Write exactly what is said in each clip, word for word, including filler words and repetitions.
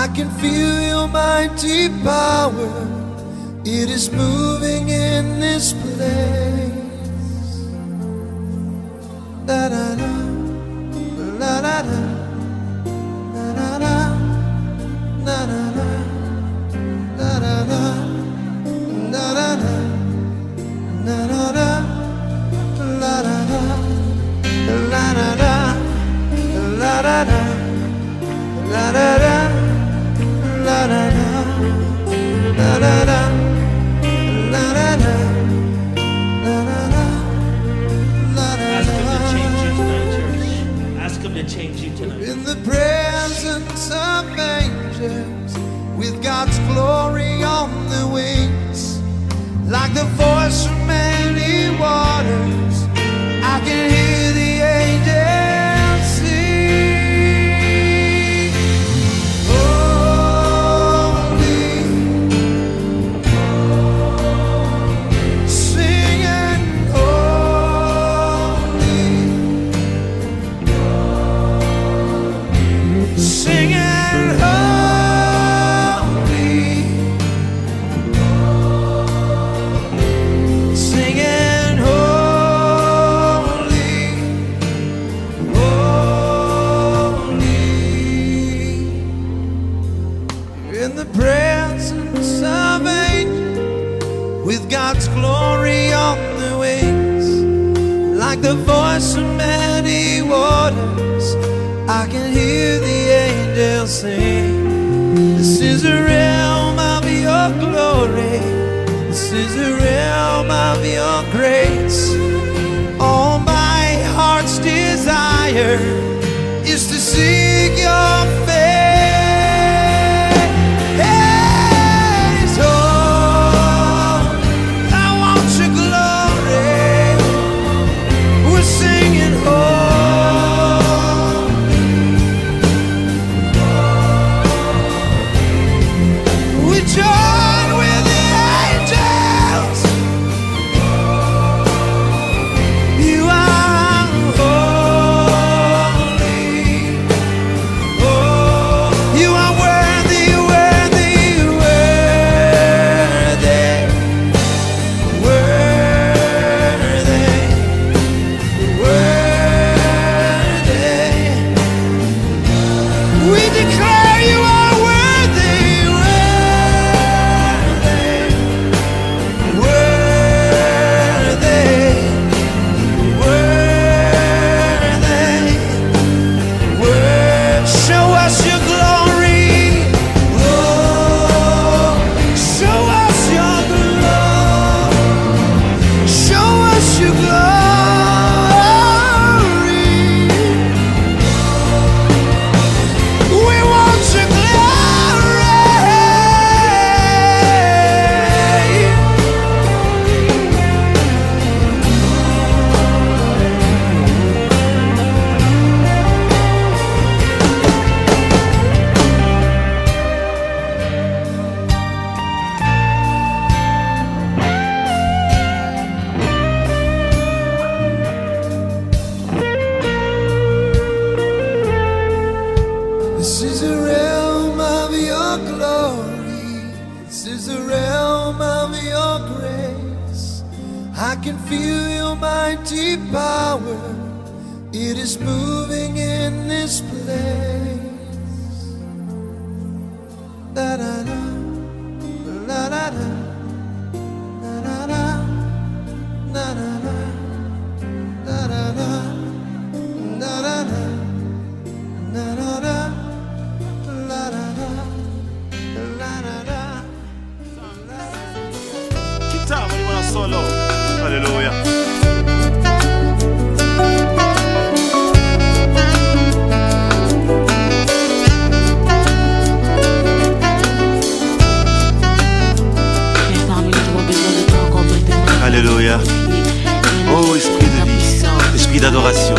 I can feel your mighty power. It is moving in this place. Da da da, la da da, da da da, da da da, da da da, da da da, da da da, la da da, la da da, la da da, la da da, la da da, la da da. Change you tonight. In the presence of angels, with God's glory on the wings, like the voice from many waters, I can hear the angels sing. Holy, singing holy, singing holy, singing holy, holy. In the presence of angels, with God's glory on the wings, like the voice of many waters, I can hear the angels sing. This is a realm of your glory. This is a realm of your grace. All my heart's desire is to seek your face. Oh, I want your glory. We're singing holy. Join with the angels. You are holy. Oh, you are worthy, worthy, worthy, worthy, worthy. We declare you are worthy. This is a realm of your glory. This is a realm of your grace. I can feel your mighty power. It is moving in this place. Da da da, la da da, da da da, da da da, da da da, da da da, da da da. Guitar, when you want a solo. Hallelujah. Alléluia. Oh, esprit de vie, esprit d'adoration.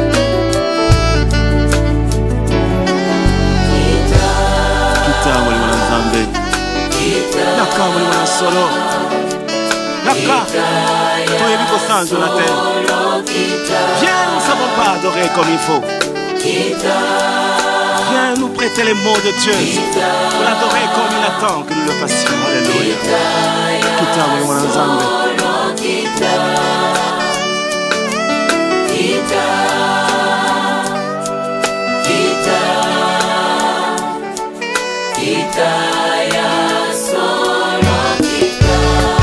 Guitar, when you want a zambe. Naka, when you want a solo. Naka, toi et Nico Sanzo la terre. Viens, nous ne savons pas adorer comme il faut. Viens nous prêter les mots de Dieu pour l'adorer comme il attend que nous le fassions. Alléluia. Kita mwana mwana nzambe. Kita. Kita. Kita. Kita ya solo kita.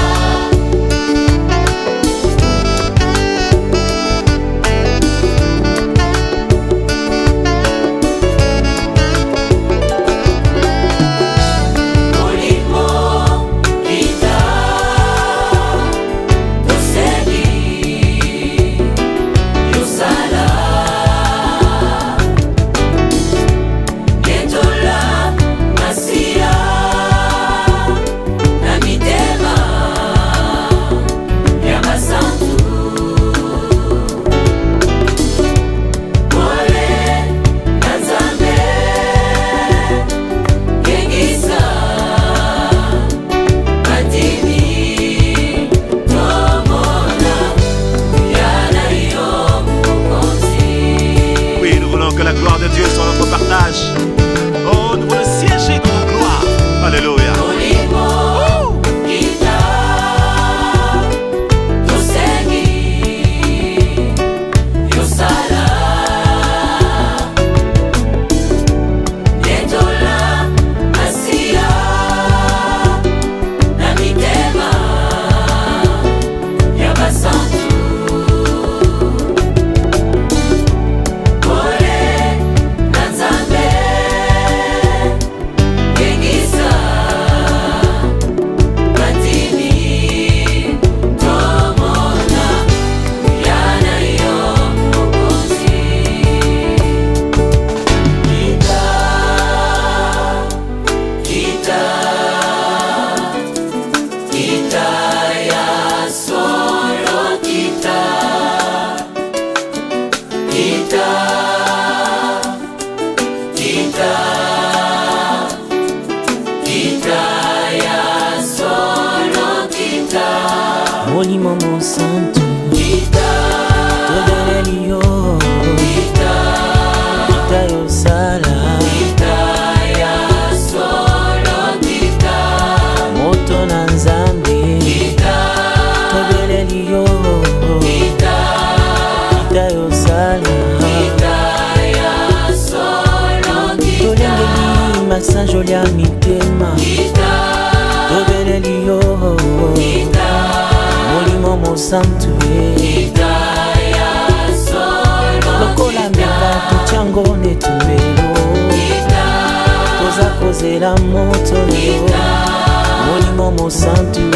Que la gloire de Dieu soit notre partage. Oh, nous voulons siéger dans la gloire. Alléluia. Molimo mo santo Todele liyo Kita yo sala Moto na nzambe Todele liyo Kita yo sala Tolengeli Maxin Jolia mitema Todele liyo Molimo mo santo Lokola meka tuchango netumelo Toza kozela moto Molimo mo santo